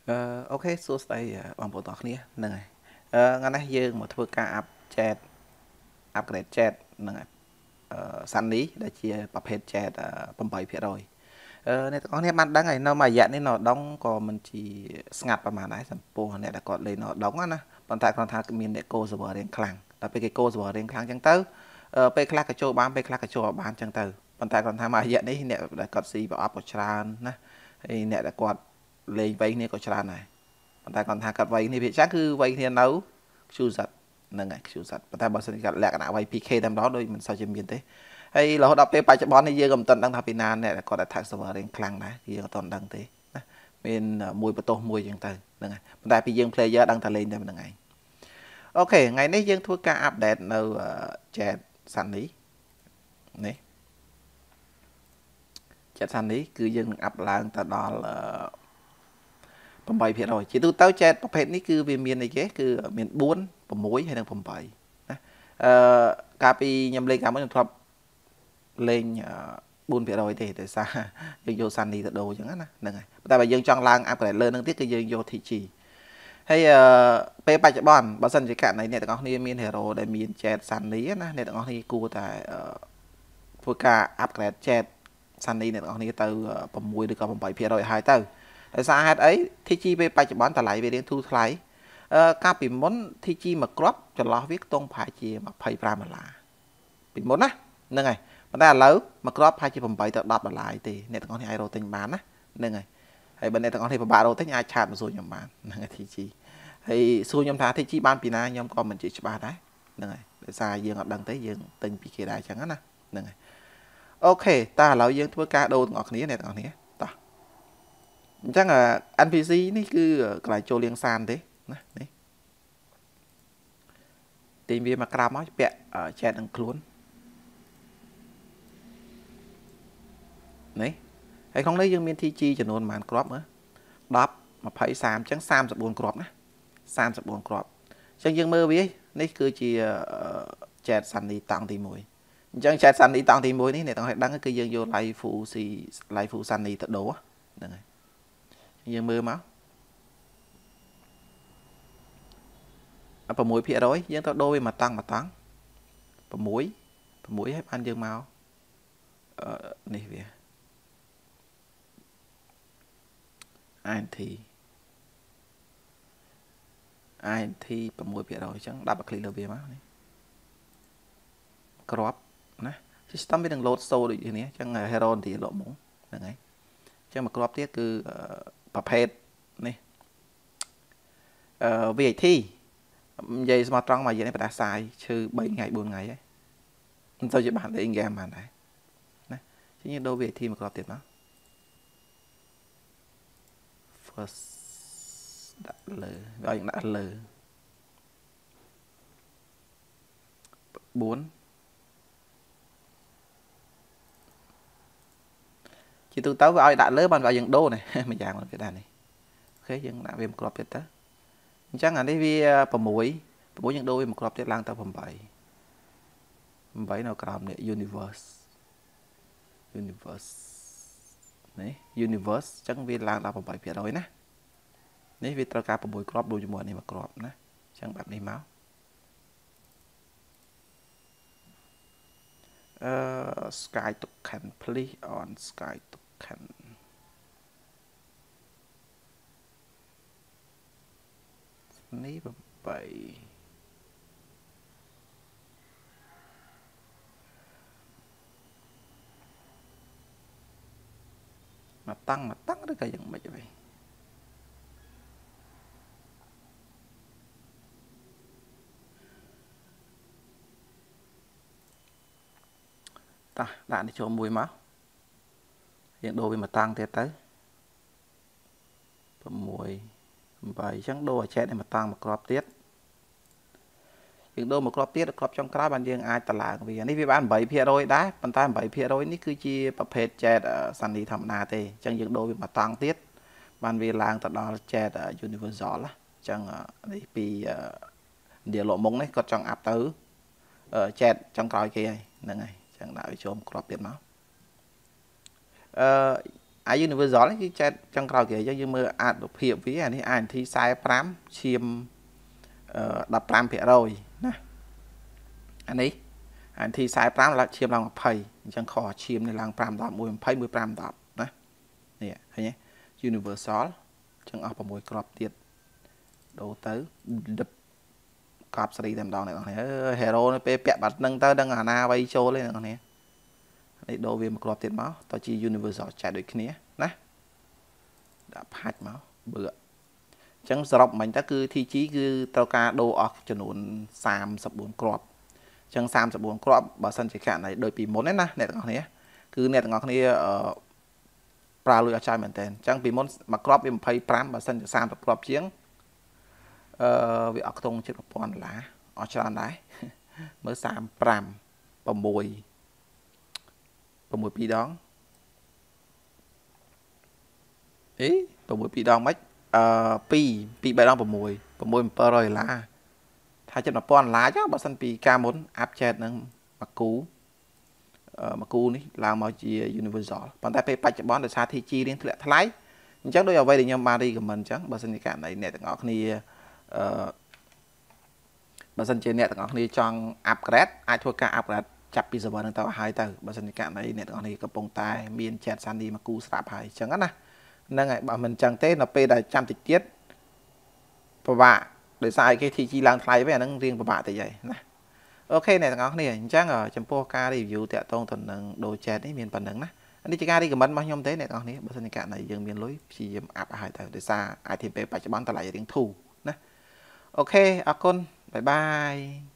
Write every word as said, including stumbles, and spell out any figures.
Ờ, ok, số đây bằng bộ tóc nè, nè này. Ờ, ngày nay dương một thưa ca up chat, upgrade chat nè này. Ờ, sẵn lý đã chia bập hết chat bấm bảy phía rồi. Ờ, này có nè bạn đang ngày nào mà dặn nên nó đóng có mình chỉ ngặt vào màn đấy, sample này đã có lên nó đóng á nè. Còn tại còn thà cái miền để cô server đến khlang, tại cái cô server đến khlang chẳng tới. Ờ, pe khlang cái chỗ bán, pe khlang cái chỗ bán chẳng tới. Còn tại còn thà mà dặn đấy nè đã có gì bảo up của tràn nè. Thì nè đã có lên vay nè có tràn này. ប៉ុន្តែគាត់ថាគាត់វាយនេះវាចាស់គឺវាយគ្នានៅ Q សិតហ្នឹងហើយ Q សិតប៉ុន្តែបើសិនគាត់លក្ខណៈវាយ ពី ខេ តែម្ដងដូចមិនសូវជាមានទេហើយរហូតដល់ពេលបច្ចុប្បន្ននេះយើងក៏មិនទាន់ដឹងថាពីណាអ្នកគាត់ attack server រៀងខ្លាំងដែរយើងក៏មិនទាន់ដឹងទេណាមានមួយបន្ទោសមួយចឹងទៅហ្នឹងហើយប៉ុន្តែពីយើង player ដឹងតែលេងតែប៉ុណ្្នឹងឯងអូខេថ្ងៃនេះយើងធ្វើការ update នៅ chat Sunny នេះ chat Sunny គឺយើងនឹង up ឡើងទៅដល់8%ជាទូទៅចែកប្រភេទនេះគឺវាមានអីគេគឺមាន4 6ហើយនិង8ណាអឺកាលពីខ្ញុំលេងកាលមុនខ្ញុំធ្លាប់លេង4%ទេដោយសារយើងយកសានីទៅដូរអញ្ចឹងណាហ្នឹងហើយតែបើយើងចង់ឡើង upgrade លើនឹងទៀតគឺយើងយក ที จี ហើយអឺពេលបច្ចុប្បន្នបើសិនជាករណីអ្នកទាំងអស់គ្នាមាន hero ដែលមាន chat សានីណាអ្នកទាំងអស់គ្នាគួរតែធ្វើការ upgrade chat សានីអ្នកទាំងអស់គ្នាទៅ6ឬក៏8%ហើយទៅដោយសារហេតុអី ที จี ពេលបច្ចុប្បន្នតម្លៃវារៀងធូរថ្លៃអឺកាលពីមុន ที จี មួយគ្រាប់ចន្លោះវាខ្ទង់ប្រហែលជា25ដុល្លារពីមុនណាហ្នឹងហើយប៉ុន្តែឥឡូវមួយគ្រាប់ប្រហែលជា8ទៅ10ដុល្លារទេអ្នកទាំងអស់គ្នាអាចរកទិញបានណាហ្នឹងហើយហើយបើអ្នកទាំងអស់គ្នាពិបាករកទិញអាចឆាតមកសួរខ្ញុំបានហ្នឹងហើយ ที จี ហើយសួរខ្ញុំថា ที จี បានពីណាខ្ញុំក៏មិនជាច្បាស់ដែរហ្នឹងហើយដោយសារយើងអត់ដឹងទេយើងទិញពីគេដែរអញ្ចឹងណាហ្នឹងហើយអូខេតើឥឡូវយើងធ្វើការដូរទាំងអស់គ្នាអ្នកទាំងអស់គ្នាតោះអញ្ចឹង en pê xê នេះគឺកន្លែងចូលលាងសានទេណានេះទាញវាមកក្រោមមកពាក់ chat នឹងខ្លួននេះហើយក្នុងនេះយើងមាន ที จี ចំនួនប៉ុន្មានគ្រាប់មើល10 20 30អញ្ចឹង34គ្រាប់ណា34គ្រាប់អញ្ចឹងយើងមើលវានេះគឺជា chat Sunny តង់ទី1អញ្ចឹង chat Sunny តង់ទី1នេះអ្នកទាំងអស់ដឹងគឺយើងយក live full c live full Sunny ទៅដូរហ្នឹងហើយយើងមើលមក6% យើងទៅដូរវាមកតង់មកតង់6 6ហើយបានយើងមកអឺនេះវា អាយ เอ็น ที អាយ เอ็น ที 6% អញ្ចឹងដាក់ click លើវាមកនេះក្របណា system វានឹង load show ដូចនេះអញ្ចឹង hero ទីលោកមកហ្នឹងហើយអញ្ចឹងមកក្របទៀតគឺប្រភេទនេះអឺ วี ไอ ที និយាយស្មោះត្រង់មកនិយាយនេះបដាសាយឈឺ3ថ្ងៃ4ថ្ងៃហើយមិនទៅជាបានលេងហ្គេមបានដែរណាជាងដូរ วี ไอ ที មកក្របទៀតមក first ដាក់លើឲ្យដាក់លើ4ជាទូទៅវាឲ្យដាក់លើបានវាយើងដូរនេះមួយយ៉ាងមកទៀតដែរនេះអូខេយើងដាក់វាមកក្របទៀតទៅអញ្ចឹងអានេះវា6 6យើងដូរវាមកក្របទៀតឡើងទៅ8 8នៅក្រោមនេះ universe universe នេះ universe អញ្ចឹងវាឡើងដល់8% ណានេះវាត្រូវការ6គ្រាប់ដូចជាមួយនេះមួយគ្រាប់ណាអញ្ចឹងបែបនេះមកអឺ sky token please on sky token នេះ8មកតាំងមកតាំងឬក៏យ៉ាងម៉េចវិញតោះដាក់នេះចូលមួយមកយើងដូរវាមកតាំងទៀតទៅ6 8អញ្ចឹងដូរឲ្យចែកនេះមកតាំងមកក្របទៀតយើងដូរមកក្របទៀតក្របចុងក្រោយបានយើងអាចតឡើងវានេះវាបាន8%ដែរប៉ុន្តែ8%នេះគឺជាប្រភេទ chat Sunny ធម្មតាទេអញ្ចឹងយើងដូរវាមកតាំងទៀតបានវាឡើងទៅដល់ chat universal ណាអញ្ចឹងនេះពីឌីឡូមុងនេះគាត់ចង់អាប់ទៅ chat ចុងក្រោយគេហើយហ្នឹងហើយអញ្ចឹងដាក់វាចូលក្របទៀតមកអឺ ai universal cái chat trong cloud kể cho như mơ ad độc hiệu ví này ảnh thì sai pram chiêm đập pram phía rồi nè anh ấy ảnh thì sai pram là chiêm lòng thầy chẳng khó chiêm này là pram đập mùi phây mùi pram đập nè nè thấy nhé universal chẳng ở một mùi crop tiệt đồ tới đập cọp sợi đầm đòn này còn này hero nó pe pẹt bật nâng tới đang ở na bay trôi lên còn này đây đồ về một crop tiệt máu tao chỉ universal chạy được kia nè đã phát máu bữa chẳng sọp mình ta cứ thi chí cứ tao ca đồ ở cho nôn sam sập bốn crop chẳng sam sập bốn crop bảo sân chỉ cạn này đôi pì món đấy nè này còn này cứ này còn này ở pra lùi ở trái mình tên chẳng pì món mà crop em pay pram bảo sân sam sập crop chiếng vì ở trong chiếc một con lá ở tràn đấy mới sam pram và mùi và mùi pi đón ý và mùi pi đón mấy pi pi bài đón và mùi và mùi một rồi là thay cho nó con lá chứ bảo sân pi ca muốn áp chẹt nâng mặc cú mặc cú ní làm mọi gì universal bàn tay pe bạch bón để xa thì chi đến lại thái chắc đôi ở đây thì nhau mà đi của mình chắc bảo sân cả này nè ngọc ni bà dân trên nét ngọc ni trong upgrade ai thua cả upgrade chặt bây giờ bọn tao hai từ bà dân cả này nét ngọc ni cặp bông tai miên chẹt san đi mà cu sạp hai chẳng á nè nên ngày bảo mình chẳng tết là p là trăm tịch tiết và bạn để sai cái thì chi lang thay với nó riêng của bạn thì vậy nè ok này ngọc ni chắc ở trong poca review tẹt tông thần đồ chẹt đấy miền phần nắng nè anh đi chơi ga đi cầm bắn bao nhiêu thế này ngọc ni bà dân cả này dừng miền lối chỉ áp hai từ để xa ai thì p phải cho bán tao lại tiếng thù nè ok à con bye bye